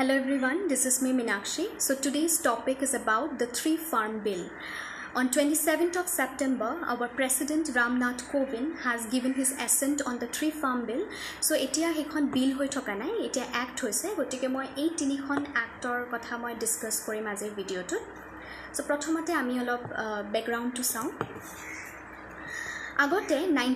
Hello everyone, this is me Meenakshi. So today's topic is about the 3 Farm Bill. On 27th of September, our President Ramnath Kovind has given his assent on the 3 Farm Bill. So etia hekhon bill hoi thoka nai, etia act hoise, gotike moi ei tinikhon actor kotha moi discuss korim azir video tu. So prothomate ami olop background to sound. আগতে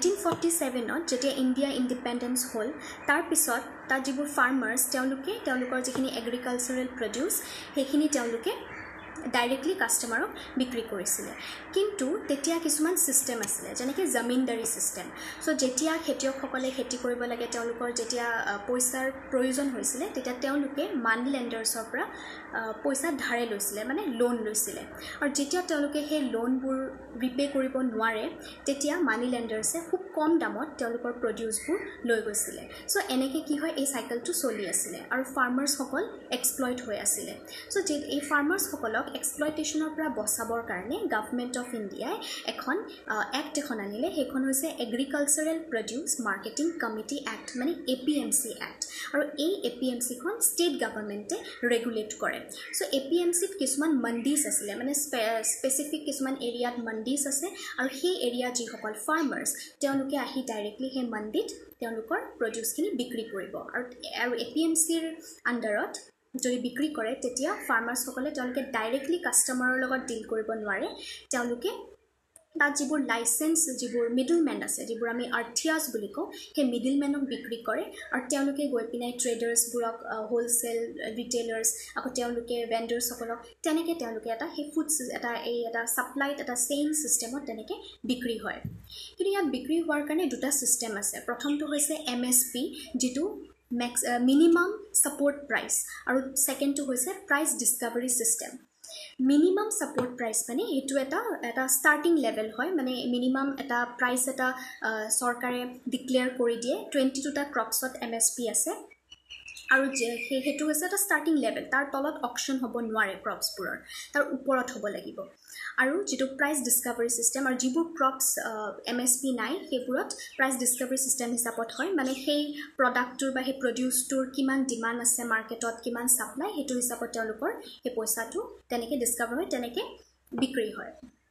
1947 যেতিয়া India independence হল তাৰ পিছত তা যিবোৰ ফাৰ্মাৰ্স তেওঁলোকৰ যিখিনি agricultural produce হেখিনি তেওঁলোকে directly কাস্টমাৰক বিক্ৰী কৰিছিল কিন্তু তেতিয়া কিছুমান সিস্টেম আছিল যেনেকৈ জমিনদাৰী সিস্টেম সো যেতিয়া খেতিয়কসকলে খেতি কৰিব লাগে তেওঁলোকৰ যেতিয়া পইচাৰ প্ৰয়োজন হৈছিল তেতিয়া তেওঁলোকে মানি লেন্ডাৰ্ছৰ পৰা পইচা ধাৰে লৈছিল মানে লোন লৈছিল আৰু যেতিয়া তেওঁলোকে সেই লোনবোৰ ৰিপে কৰিব নোৱাৰে তেতিয়া মানি লেন্ডাৰ্ছে খুব কম দামত তেওঁলোকৰ প্ৰডিউসবোৰ লৈ গৈছিল সো এনেকৈ কি হয় এই সাইকেলটো চলি আছিল আৰু ফাৰ্মাৰ্স সকল এক্সপ্লইট হৈ আছিল সো যে এই ফাৰ্মাৰ্স সকলক এক্সপ্লইটেশনৰ পৰা বচাবৰ কাৰণে গভৰ্নমেন্ট অফ ইন্ডিয়া এখন এক্ট এখন আনিলে হেখন হৈছে agricultural produce marketing committee act মানে এপিএমসি এক্ট আৰু এই এপিএমসি খন ষ্টেট গভৰ্নমেন্টে ৰেগুলেট কৰে সো এপিএমসিত কিছুমান মণ্ডিজ আছিল মানে স্পেসিফিক কিছুমান এৰিয়াত মণ্ডিজ আছে আৰু সেই এৰিয়া যি সকল ফাৰ্মাৰ্স তেওঁলোকে আহি ডাইৰেক্টলি সেই মণ্ডিত তেওঁলোকৰ প্ৰডিউসখিনি বিক্ৰী কৰিব আৰু এপিএমসিৰ আন্ডাৰত যদি বিক্ৰী কৰে তেতিয়া ফাৰ্মাৰ্স সকলে তেওঁলোকে ডাইৰেক্টলি কাস্টমাৰৰ লগত ডিল কৰিব নোৱাৰে তেওঁলোকে তাত যিবোৰ লাইসেন্স যিবোৰ মিডলম্যান আছে যিবোৰ আমি আৰ্থিয়াস বুলি কওঁ সেই মিডলম্যানক বিক্ৰী কৰে আৰু তেওঁলোকে গৈ পিনাই ট্ৰেডাৰ্স বুৰক হোলসেল ৰিটেইলাৰ্স আকৌ তেওঁলোকে ভেন্ডাৰ্স সকলক তেনেকৈ তেওঁলোকে এটা হে ফুড এটা সাপ্লাইত এটা চেইন সিস্টেমত তেনেকৈ বিক্ৰী হয় কিন্তু ইয়াত বিক্ৰী হোৱাৰ কাৰণে দুটা সিস্টেম আছে প্ৰথমটো হৈছে এমএসপি যেটো minimum support price আৰু second to হৈছে price discovery system minimum support price মানে এটো এটা starting level হয় মানে minimum এটা price এটা সৰকাৰে ডিক্লেয়াৰ কৰি দিয়ে 22 টা ক্ৰপছত MSP আছে আৰু হেতু হৈছে এটা starting level তাৰ তলত অকশন হ'ব নোৱাৰে ক্ৰপছ পুৰৰ তাৰ ওপৰত হ'ব লাগিব আৰু যেটো প্ৰাইস ডিস্কভাৰি সিস্টেম আৰু যিবোৰ ক্ৰপছ এমএসপি নাই হেপুৰত প্ৰাইস ডিস্কভাৰি সিস্টেম হিচাপত হয় মানে সেই প্ৰডাক্টৰ বা সেই প্ৰডিউসটোৰ কিমান ডিমান্ড আছে মাৰ্কেটত কিমান সাপ্লাই হেতু হিচাপত তেওঁলোকৰ এই পইচাটো তেনেকৈ ডিস্কভাৰ হয় তেনেকৈ বিক্ৰী হয়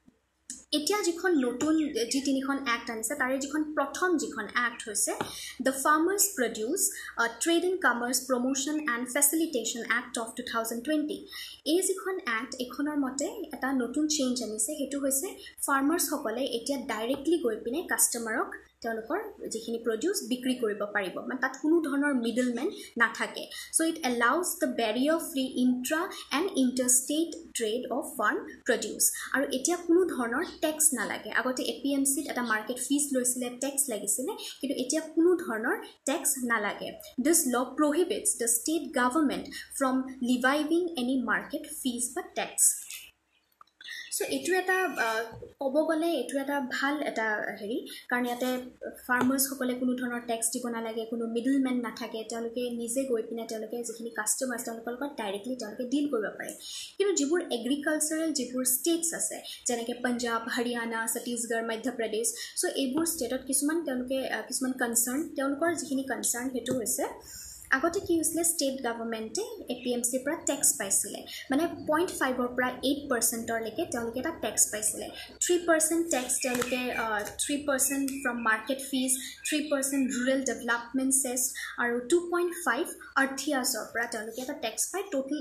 এতিয়া যিখন নতুন জি তিনিখন এক্ট আনিছে তাৰে যিখন প্ৰথম যিখন এক্ট হৈছে the farmers produce trade and commerce promotion and facilitation act of 2020 এই যিখন এক্ট এখনৰ মতে এটা নতুন চেঞ্জ আনিছে হেতু হৈছে ফাৰ্মাৰ্স সকলে এতিয়া ডাইৰেক্টলি গৈ পিনে কাস্টমাৰক তেওঁলোকৰ যিখিনি প্ৰডিউস বিক্ৰী কৰিব পাৰিব মানে তাত কোনো ধৰণৰ মিডলম্যান নাথাকে so it allows the barrier free intra and interstate trade of farm produce আৰু এতিয়া কোনো ধৰণৰ ট্যাক্স নালাগে আগতে এপিএমসিত এটা মাৰ্কেট ফিজ লৈছিলে ট্যাক্স লাগিছিলে কিন্তু এতিয়া কোনো ধৰণৰ ট্যাক্স নালাগে দিস ল prohibits the state government from levying any market fees but tax so এটো এটা কব গলে এটো এটা ভাল এটা হেৰি কাৰণ ইয়াতে ফাৰ্মাৰ্স সকলে কোনো ধৰণৰ ট্যাক্স দিব নালাগে কোনো মিডলম্যান নাথাকে তেওঁলোকে নিজে গৈ পিনে তেওঁলোকে যিখিনি কাস্টমাৰ তেওঁলোকৰ লগত ডাইৰেক্টলি তেওঁলোকে ডিল কৰিব পাৰে কিন্তু যিবোৰ এগ্ৰিকালচাৰেল যিবোৰ ষ্টেটস আছে যেনেকৈ পঞ্জাব হৰিয়ানা ছত্তীশগড় মধ্য প্ৰদেশ সো এইবোৰ ষ্টেটত কিছুমান তেওঁলোকে কিছুমান কনসাৰ্ন তেওঁলোকৰ যিখিনি কনসাৰ্ন হেতু হৈছে আগতে কি হৈছিল ষ্টেট গভৰ্নমেন্টে এপিএমসি পৰা ট্যাক্স পাইছিলে মানে 0.5 ৰ পৰা 8% লৈকে তেওঁলোকে এটা ট্যাক্স পাইছিলে 3% ট্যাক্স তেওঁলোকে 3% from market fees 3% rural development cess আৰু 2.5 আৰ্থিয়াছৰ পৰা তেওঁলোকে এটা ট্যাক্স পাই টোটাল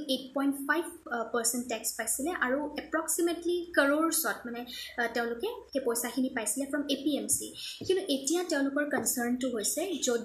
8.5% ট্যাক্স পাইছিলে আৰু এপ্ৰক্সিমেটলি কৰৰছত মানে তেওঁলোকে সেই পইচাখিনি পাইছিলে from এপিএমসি কিন্তু এতিয়া তেওঁলোকৰ কনসাৰ্নটো হৈছে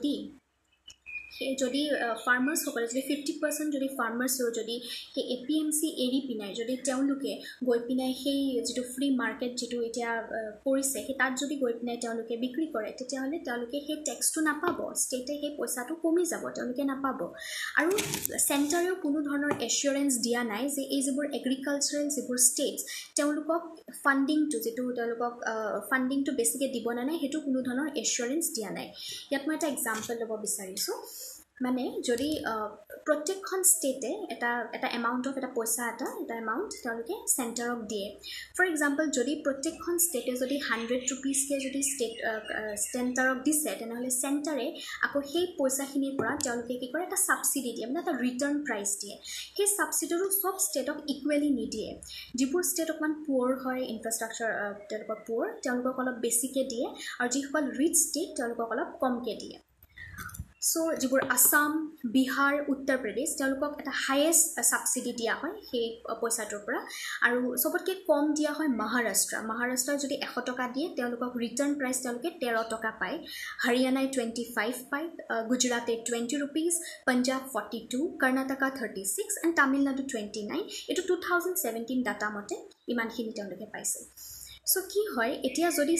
যদি ফাৰ্মাৰ্স সকলে যদি 50% যদি ফাৰ্মাৰ্সৰ যদি সেই এপিএমসি এৰি পিনাই যদি তেওঁলোকে গৈ পিনাই সেই যেটো ফ্ৰী মাৰ্কেট যেটো এতিয়া কৰিছে সেই তাত যদি গৈ পিনাই তেওঁলোকে বিক্ৰী কৰে তেতিয়া হলে তেওঁলোকে সেই ট্যাক্সটো নাপাব ষ্টেটে সেই পইচাটো কমি যাব তেওঁলোকে নাপাব আৰু সেন্টাৰেও কোনো ধৰণৰ এসুৰেন্স দিয়া নাই যে এই যিবোৰ এগ্ৰিকালচাৰেল যিবোৰ ষ্টেটস তেওঁলোকক ফান্ডিংটো যেটো তেওঁলোকক ফান্ডিংটো বেছিকৈ দিব নাই হেতু কোনো ধৰণৰ এসুৰেন্স দিয়া নাই ইয়াত মই এটা এক্সাম্পল ল'ব বিচাৰিছো মানে যদি প্ৰত্যেকখন ষ্টেটে এটা এমাউণ্ট অফ এটা পইচা এটা এমাউণ্ট তেওঁলোকে চেণ্টাৰক দিয়ে ফৰ এক্সাম্পল যদি প্ৰত্যেকখন ষ্টেটে যদি 100 rupeesকে যদি চেণ্টাৰক দিছে তেনেহ'লে চেণ্টাৰে আকৌ সেই পইচাখিনিৰ পৰা তেওঁলোকে কি কৰে এটা ছাবচিডি দিয়ে মানে এটা ৰিটাৰ্ণ প্ৰাইচ দিয়ে সেই ছাবচিডিটো সব ষ্টেটক ইকুৱেলি নিদিয়ে যিবোৰ ষ্টেট অকণমান পুৱাৰ হয় ইনফ্ৰাষ্ট্ৰাকচাৰ তেওঁলোকৰ পুৱাৰ তেওঁলোকক অলপ বেছিকৈ দিয়ে আৰু যিসকল ৰিচ ষ্টেট তেওঁলোকক অলপ কমকৈ দিয়ে সো যিবোৰ আসাম বিহাৰ উত্তৰ প্ৰদেশ তেওঁলোকক এটা হাইয়েষ্ট ছাবচিডি দিয়া হয় সেই পইচাটোৰ পৰা আৰু সবতকৈ কম দিয়া হয় মহাৰাষ্ট্ৰ যদি 100 টকা দিয়ে তেওঁলোকক ৰিটাৰ্ণ প্ৰাইচ তেওঁলোকে 13 টকা পায় হাৰিয়ানাই 25 পায় গুজৰাটে 20 rupees পাঞ্জাব 42 কৰ্ণাটকা 36 এণ্ড তামিলনাডু 29 এইটো 2017 ডাটা মতে ইমানখিনি তেওঁলোকে পাইছে সো কি হয় এতিয়া যদি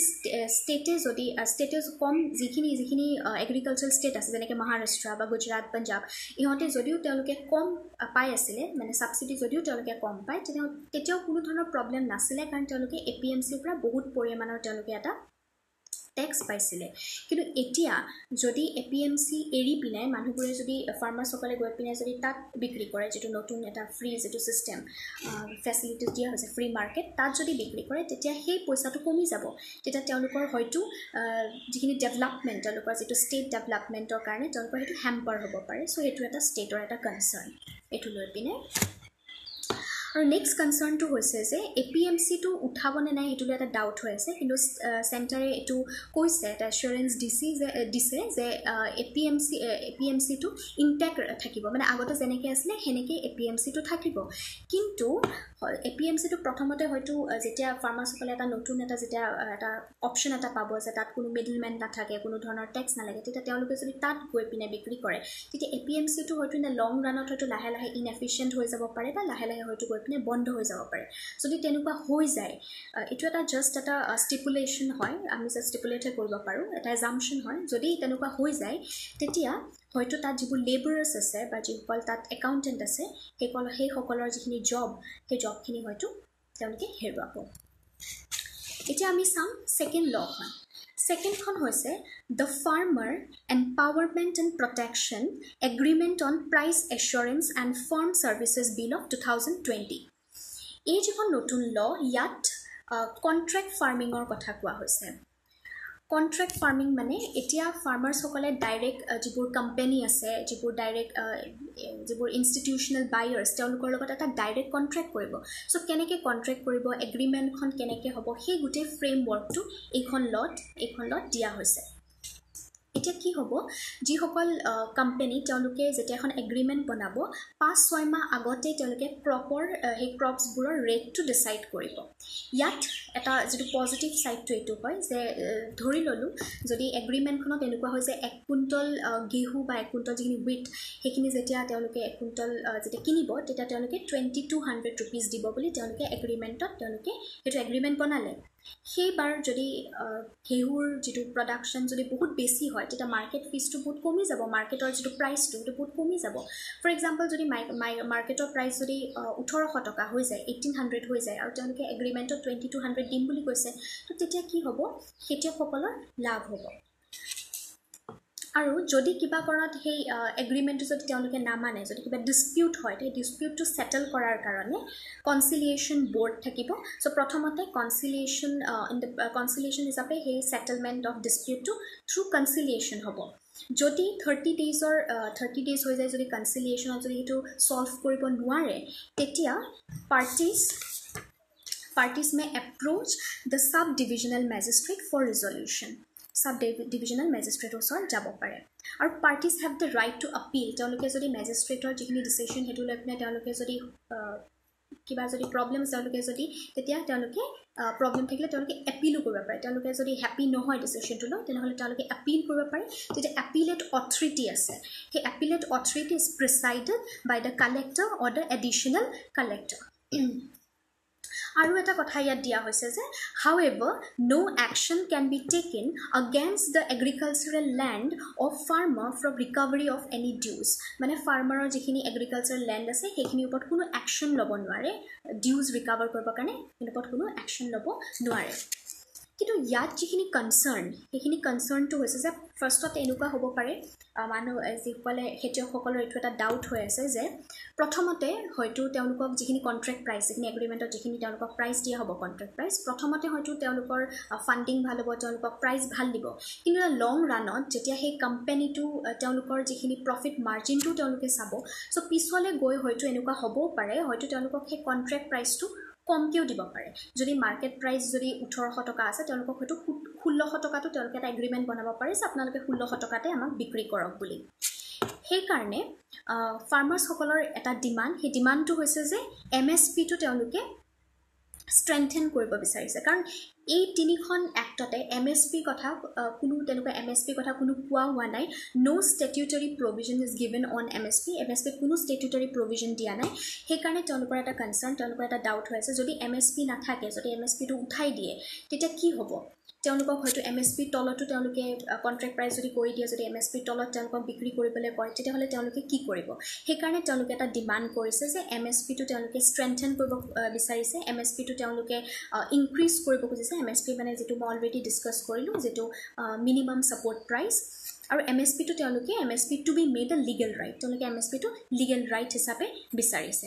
ষ্টেটে কম যিখিনি এগ্ৰিকালচাৰ ষ্টেট আছে যেনেকৈ মহাৰাষ্ট্ৰ বা গুজৰাট পাঞ্জাব ইহঁতে যদিও তেওঁলোকে কম পাই আছিলে মানে ছাবচিডি যদিও তেওঁলোকে কম পায় তেতিয়াও কোনো ধৰণৰ প্ৰব্লেম নাছিলে কাৰণ তেওঁলোকে APMCৰ পৰা বহুত পৰিমাণৰ তেওঁলোকে এটা টেক্স পাইছিলে কিন্তু এতিয়া যদি APMC এৰি পিনে মানুহবোৰে যদি ফাৰ্মাৰ্ছসকলে গৈ পিনে যদি তাত বিক্ৰী কৰে যেটো নতুন এটা ফ্ৰী যেটো সিস্টেম ফেসিলিটিজ দিয়া হৈছে ফ্ৰী মাৰ্কেট তাত যদি বিক্ৰী কৰে তেতিয়া সেই পইচাটো কমি যাব তেতিয়া তেওঁলোকৰ হয়তো যিখিনি ডেভেলপমেন্ট তেওঁলোকৰ যেটো ষ্টেট ডেভেলপমেন্টৰ কাৰণে তেওঁলোকৰ হেতু হ্যাম্পাৰ হ'ব পাৰে সো হেতু এটা ষ্টেটৰ এটা কনসাৰ্ন এটো লৈ পিনে আৰু নেক্সট কনসাৰ্নটো হৈছে যে APMCটো উঠাবনে নাই এটো এটা ডাউট হৈ আছে কিন্তু সেন্টাৰে এটো কৈছে এটা এশ্যোৰেন্স দিছে যে APMCটো ইনটেক্ট থাকিব মানে আগতে যেনেকৈ আছিল হেনেকৈ APMCটো থাকিব কিন্তু APMCটো প্ৰথমতে হয়তো যেতিয়া ফাৰ্মাৰ্ছসকলে এটা নতুন এটা যেতিয়া এটা অপচন এটা পাব যে তাত কোনো মিডলম্যান নাথাকে কোনো ধৰণৰ টেক্স নালাগে তেতিয়া তেওঁলোকে যদি তাত গৈ পিনে বিক্ৰী কৰে তেতিয়া APMCটো হয়তো ইন লং ৰানত হয়তো লাহে লাহে ইনএফিচিয়েন্ট হৈ যাব পাৰে বা লাহে লাহে হয়তো গৈ পিনে বন্ধ হৈ যাব পাৰে যদি তেনেকুৱা হৈ যায় এটো এটা জাস্ট এটা স্টিপুলেশন হয় আমি জাস্ট স্টিপুলেট কৰিব পাৰো এটা এজাম্পশন হয় যদি তেনেকুৱা হৈ যায় তেতিয়া হয়তো তাত যিবোৰ লেবাৰাৰ্ছ আছে বা যিসকল তাত একাউন্টেন্ট আছে সেই সকলৰ যিখিনি জব সেই জবখিনি হয়তো তেওঁলোকে হেৰুৱাব এতিয়া আমি চাম সেকেন্ড ল হয় সেকেন্ডখন হৈছে The Farmer Empowerment and Protection Agreement on Price Assurance and Farm Services Bill of 2020 এই যিখন নতুন ল ইয়াত কন্ট্ৰাক্ট ফাৰ্মিংৰ কথা কোৱা হৈছে কন্ট্ৰাক্ট ফাৰ্মিং মানে এতিয়া ফাৰ্মাৰ্ছ সকলে ডাইৰেক্ট যিবোৰ কোম্পানী আছে যিবোৰ ইনষ্টিটিউচনাল বায়াৰ্ছ তেওঁলোকৰ লগত এটা ডাইৰেক্ট কন্ট্ৰাক্ট কৰিব সো কেনেকৈ কন্ট্ৰাক্ট কৰিব এগ্ৰিমেন্টখন কেনেকৈ হ'ব সেই গোটেই ফ্ৰেমৱৰ্কটো এইখন লট দিয়া হৈছে এতিয়া কি হ'ব যিসকল কোম্পানী তেওঁলোকে যেতিয়া এখন এগ্ৰিমেন্ট বনাব 5-6 মাহ আগতে তেওঁলোকে প্ৰপাৰ সেই ক্ৰপছবোৰৰ ৰেটটো ডিসাইড কৰিব ইয়াত এটা যেটো পজিটিভ সাইডটো এটো হয় যে ধৰি ললো যদি এগ্ৰিমেন্টখনত এনেকুৱা হয় যে 1 কুইন্টল গেহু বা 1 কুইন্টল যিখিনি হুইট সেইখিনি যেতিয়া তেওঁলোকে 1 কুইন্টল যেতিয়া কিনিব তেতিয়া তেওঁলোকে 2200 rupees দিব বুলি তেওঁলোকে এগ্ৰিমেন্টত তেওঁলোকে এটো এগ্ৰিমেন্ট বনালে সেইবাৰ যদি ঘেহুৰ যেটো প্ৰডাকশন যদি বহুত বেছি হয় তেতিয়া মাৰ্কেট ফিসটো বহুত কমি যাব মাৰ্কেটৰ যেটো প্ৰাইসটো বহুত কমি যাব ফৰ এক্সাম্পল যদি মাৰ্কেটৰ প্ৰাইস যদি 1800 টকা হৈ যায় 1800 হৈ যায় আৰু তেওঁলোকে এগ্ৰিমেন্টত 2200 দিম বুলি কৈছে তো তেতিয়া কি হ'ব খেতিয়কসকলৰ লাভ হ'ব আৰু যদি কিবা কাৰণত সেই এগ্ৰিমেন্টটো যদি তেওঁলোকে না মানে যদি কিবা ডিসপিউট হয় তে ডিসপিউটটো সেটেল কৰাৰ কাৰণে কনসিলিয়েশন বোৰ্ড থাকিব সো প্ৰথমতে কনসিলিয়েশন হিচাপে সেই সেটেলমেন্ট অফ ডিসপিউটটো থ্ৰু কনসিলিয়েশন হ'ব যদি 30 ডেজ হৈ যায় যদি কনসিলিয়েশনত যদি এটো সলভ কৰিব নোৱাৰে তেতিয়া parties may approach the sub-divisional magistrate for resolution sub-divisional magistrate ওচৰত যাব পাৰে আৰু parties have the right to appeal তেওঁলোকে যদি ম্যাজিষ্ট্ৰেটৰ যিখিনি ডিসিশন হেতু লৈ পিনে তেওঁলোকে যদি কিবা যদি প্ৰবলেমছ তেওঁলোকে যদি তেতিয়া তেওঁলোকে প্ৰবলেম থাকিলে তেওঁলোকে এপিলো কৰিব পাৰে তেওঁলোকে যদি হ্যাপি নহয় ডিসিশনটো লৈ তেনেহলে তেওঁলোকে এপিল কৰিব পাৰে তেতিয়া এপিলেট অথৰিটি আছে সেই appellate authority is presided by the collector or the additional collector আৰু এটা কথা ইয়াত দিয়া হৈছে যে however no action can be taken against the agricultural land of farmer from recovery of any dues মানে ফাৰ্মাৰৰ যিখিনি এগ্ৰিকালচাৰ ল্যান্ড আছে সেইখিনি ওপৰত কোনো অ্যাকশন লব নোৱাৰে ডিউজ ৰিকভাৰ কৰিব কাৰণে ইনপত কোনো অ্যাকশন লব নোৱাৰে কিন্তু ইয়াত যিখিনি কনসাৰ্ন সেইখিনি কনসাৰ্নটো হৈছে যে ফাৰ্ষ্টত এনেকুৱা হ'ব পাৰে মানুহ যিসকলে খেতিয়কসকলৰ এইটো এটা ডাউট হৈ আছে যে প্ৰথমতে হয়তো তেওঁলোকক যিখিনি কন্ট্ৰেক্ট প্ৰাইচ যিখিনি এগ্ৰিমেণ্টত যিখিনি তেওঁলোকক প্ৰাইচ দিয়া হ'ব কন্ট্ৰেক্ট প্ৰাইচ প্ৰথমতে হয়তো তেওঁলোকৰ ফান্ডিং ভাল হ'ব তেওঁলোকক প্ৰাইচ ভাল দিব কিন্তু লং ৰানত যেতিয়া সেই কোম্পানীটো তেওঁলোকৰ যিখিনি প্ৰফিট মাৰ্জিনটো তেওঁলোকে চাব সো পিছলে গৈ হয়তো এনেকুৱা হ'বও পাৰে হয়তো তেওঁলোকক সেই কন্ট্ৰেক্ট প্ৰাইচটো কমকেও দিব পাৰে যদি মাৰ্কেট প্ৰাইচ যদি 1800 টকা আছে তেওঁলোকক হয়তো 1600 টকাটো তেওঁলোকে এটা এগ্ৰিমেণ্ট বনাব পাৰে যে আপোনালোকে 1600 টকাতে আমাক বিক্ৰী কৰক বুলি সেই কাৰণে ফাৰ্মাৰ্ছ সকলৰ এটা ডিমান্ড সেই ডিমান্ডটো হৈছে যে এমএসপি টো তেওঁলোকে স্ট্ৰেংথেন কৰিব বিচাৰিছে কাৰণ এই তিনিখন এক্টতে এমএসপি কথা কোনো তেনেকুৱা এমএসপি কথা কোনো কোৱা হোৱা নাই no statutory provision is given on MSP কোনো স্ট্যাটুটৰী প্ৰভিজন দিয়া নাই সেই কাৰণে তেওঁলোকৰ এটা কনসাৰ্ন তেওঁলোকৰ এটা ডাউট হৈ আছে যদি এমএসপি নাথাকে যদি এমএসপি টো উঠাই দিয়ে তেতিয়া কি হ'ব তেওঁলোকক হয়তো এমএসপি তলতো তেওঁলোকে কন্ট্ৰাক্ট প্ৰাইচ যদি কৰি দিয়ে যদি এমএসপি তলত তেওঁলোকক বিক্ৰী কৰিবলৈ কয় তেতিয়া হলে তেওঁলোকে কি কৰিব সেই কাৰণে তেওঁলোকে এটা ডিমান্ড কৰিছে যে এমএসপি টো তেওঁলোকে স্ট্ৰেংথেন কৰিব বিচাৰিছে এমএসপি টো তেওঁলোকে ইনক্ৰিজ কৰিব খুজিছে এমএসপি মানে যেটো মই অলৰেডি ডিসকাস কৰিলো যেটো মিনিমাম সাপোৰ্ট প্ৰাইচ আৰু এমএসপি টো তেওঁলোকে MSP to be made a legal right তেওঁলোকে এমএসপি টো লিগেল ৰাইট হিচাপে বিচাৰিছে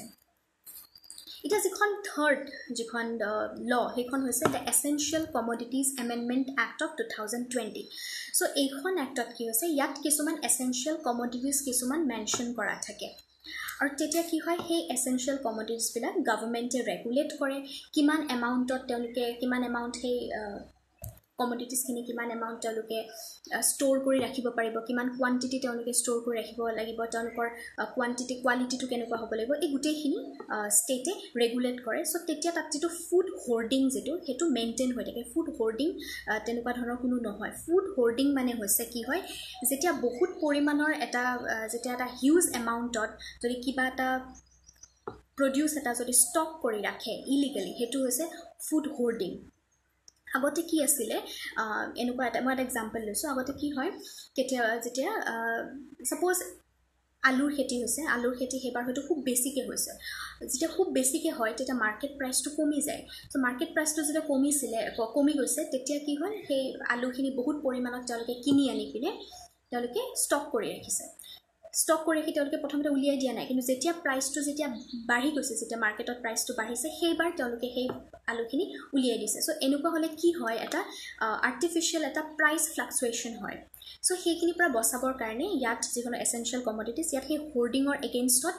It is a third law. Hekon hoise the Essential Commodities Amendment Act of 2020. So, ekhon act of ki hoise yat kisuman essential commodities kisuman mention kora thake. Or tetia ki hoy hey essential commodities bila government regulate kore kiman amount of teluke kiman amount hey commodities khini kiman amount teluke store kori rakhibo paribo kiman quantity teluke store kori rakhibo lagibo telukor quantity quality to kenuka hobo lagibo ei gutei khini state regulate kore so tetia tat jitu food hoarding jitu hetu maintain hoi thake food hoarding tenuka dhonor kuno nohoy food hoarding mane hoise ki hoy jetia bahut porimanor eta jetia eta huge amount ot jodi kiba ta produce eta jodi stock kori rakhe illegally hetu hoise food hoarding আগতে কি আছিল এনেকুৱা এটা মই example লৈছো আগতে কি হয় কেতিয়া যেতিয়া সাপোজ আলুৰ খেতি হৈছে আলুৰ খেতি হেবাৰ হয়তো খুব বেছিকে হৈছে যেতিয়া খুব বেছিকে হয় তেতিয়া মাৰ্কেট প্ৰাইচটো কমি যায় সো মাৰ্কেট প্ৰাইচটো যেতিয়া কমি গৈছে তেতিয়া কি হয় সেই আলুখিনি বহুত পৰিমাণত তেওঁলোকে কিনি আনি কিনে তেওঁলোকে ষ্টক কৰি ৰাখিছে ষ্টক কৰি ৰাখি তেওঁলোকে প্ৰথমতে উলিয়াই দিয়া নাই কিন্তু যেতিয়া প্ৰাইচটো যেতিয়া বাঢ়ি গৈছে যেতিয়া মাৰ্কেটত প্ৰাইচটো বাঢ়িছে সেইবাৰ তেওঁলোকে সেই আলুখিনি উলিয়াই দিছে সো এনেকুৱা হলে কি হয় এটা আৰ্টিফিশিয়াল এটা প্ৰাইচ ফ্লাকচুৱেচন হয় সো সেইখিনি পৰা বচাবৰ কাৰণে ইয়াত যিকোনো এসেনশিয়াল কমোডিটিজ ইয়াত সেই হোৰ্ডিংৰ এগেইনষ্টত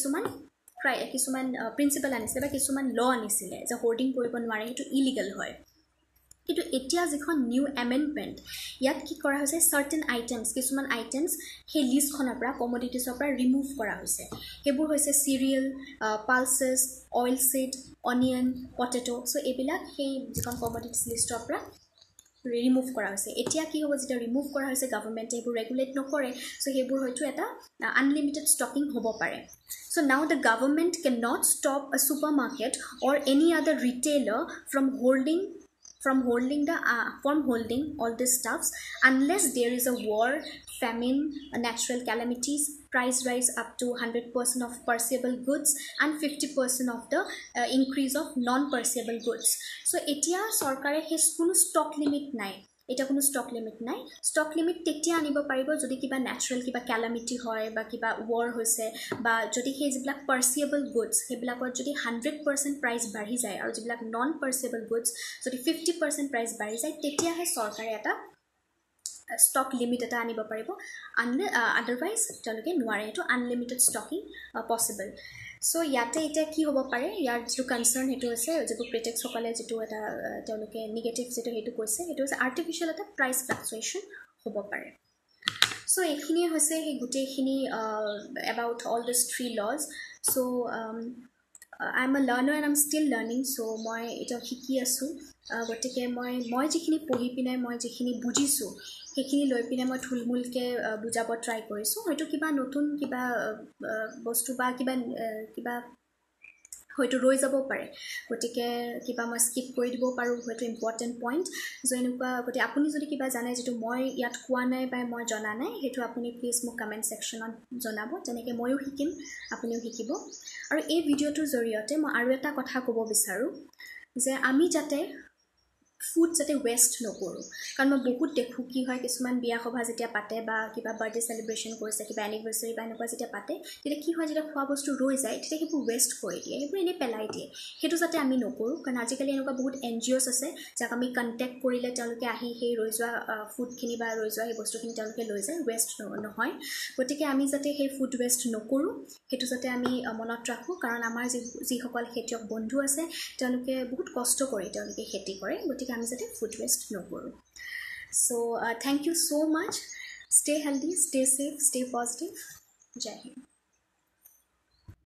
কিছুমান প্ৰিন্সিপাল আনিছে বা কিছুমান ল আনিছিলে যে হোৰ্ডিং কৰিব নোৱাৰে সেইটো ইলিগেল হয় কিন্তু এতিয়া যিখন নিউ এমেন্ডমেন্ট ইয়াত কি কৰা হৈছে সাৰ্টেন আইটেমছ কিছুমান আইটেমছ সেই লিষ্টখনৰ পৰা কমোডিটিছৰ পৰা ৰিমুভ কৰা হৈছে হেবোৰ হৈছে cereal pulses oil seed onion potato so এবিলাক সেই যিখন কমোডিটিছ লিষ্টৰ পৰা ৰিমুভ কৰা হৈছে এতিয়া কি হ'ব যেতিয়া ৰিমুভ কৰা হৈছে গভৰ্ণমেণ্টে এইবোৰ ৰেগুলেট নকৰে সো হেবোৰ হয়তো এটা আনলিমিটেড ষ্টকিং হ'ব পাৰে So now the government cannot stop a supermarket or any other retailer from holding all these stuffs unless there is a war, famine, natural calamities, price rise up to 100% of perishable goods and 50% of the increase of non-perishable goods. So etia sarkare hes kono stock limit nai. এটা কোনো stock limit তেতিয়া আনিব পাৰিব যদি কিবা ন্যাচাৰাল কিবা calamity হয় বা কিবা ওয়াৰ হৈছে বা যদি সেই যিবিলাক পাৰ্সিয়েবল গুডস হেবিলাকৰ যদি 100% প্ৰাইস বাঢ়ি যায় আৰু যিবিলাক নন পাৰ্সিয়েবল গুডস যদি 50% প্ৰাইস বাঢ়ি যায় তেতিয়াহে চৰকাৰে এটা stock limit এটা আনিব পাৰিব otherwise তেওঁলোকে নোৱাৰে এটো আনলিমিটেড ষ্টকিং পসিবল সো ইয়াতে এটা কি হ'ব পাৰে ইয়াৰ যে কনসাৰ্ন হেতু আছে যে প্ৰিটেক্স সকলে যেটো এটা তেওঁলোকে নেগেটিভ যেটো হেতু কৈছে হেতু আছে আৰ্টিফিশিয়াল এটা প্ৰাইস ফ্লাকচুৱেচন হ'ব পাৰে সো এখিনি হৈছে হে গুটেখিনি about all these three laws so I'm a learner and I'm still learning so মই এটা শিকি আছো গটিকে মই যিখিনি পঢ়ি পিনে মই যিখিনি বুজিছো হেখিনি লৈ পিনে মই থুলমুলকে বুজাব ট্ৰাই কৰিছো হয়তো কিবা নতুন কিবা বস্তু বা কিবা হয়তো ৰৈ যাব পাৰে গটিকে কিবা মই স্কিপ কৰি দিব পাৰো হয়তো ইম্পৰ্টেন্ট পইণ্ট যেনেকুৱা গটি আপুনি যদি কিবা জানে যেটো মই ইয়াত কোৱা নাই বা মই জনা নাই হেতু আপুনি প্লিজ মোক কমেন্ট সেকশনত জনাব তেনেকে ময়ো শিকিম আপুনিও শিকিব আৰু এই ভিডিওটোৰ জৰিয়তে মই আৰু এটা কথা ক'ব বিচাৰো যে আমি যাতে ফুড যাতে ৱেষ্ট নকৰোঁ কাৰণ মই বহুত দেখোঁ কি হয় কিছুমান বিয়া সভা যেতিয়া পাতে বা কিবা বাৰ্থডে চেলিব্ৰেশ্যন কৰিছে কিবা এনিভাৰ্চাৰী বা এনেকুৱা যেতিয়া পাতে তেতিয়া কি হয় যেতিয়া খোৱা বস্তু ৰৈ যায় তেতিয়া সেইবোৰ ৱেষ্ট কৰি দিয়ে সেইবোৰ এনেই পেলাই দিয়ে সেইটো যাতে আমি নকৰোঁ কাৰণ আজিকালি এনেকুৱা বহুত NGOs আছে যাক আমি কণ্টেক্ট কৰিলে তেওঁলোকে আহি সেই ৰৈ যোৱা ফুডখিনি বা ৰৈ যোৱা সেই বস্তুখিনি তেওঁলোকে লৈ যায় ৱেষ্ট নহয় গতিকে আমি যাতে সেই ফুড ৱেষ্ট নকৰোঁ সেইটো যাতে আমি মনত ৰাখোঁ কাৰণ আমাৰ যিসকল খেতিয়ক বন্ধু আছে তেওঁলোকে বহুত কষ্ট কৰি তেওঁলোকে খেতি কৰে গতিকে আমি যাতে ফুড ৱেষ্ট নকৰোঁ so thank you so much stay healthy stay safe stay positive Jai Hind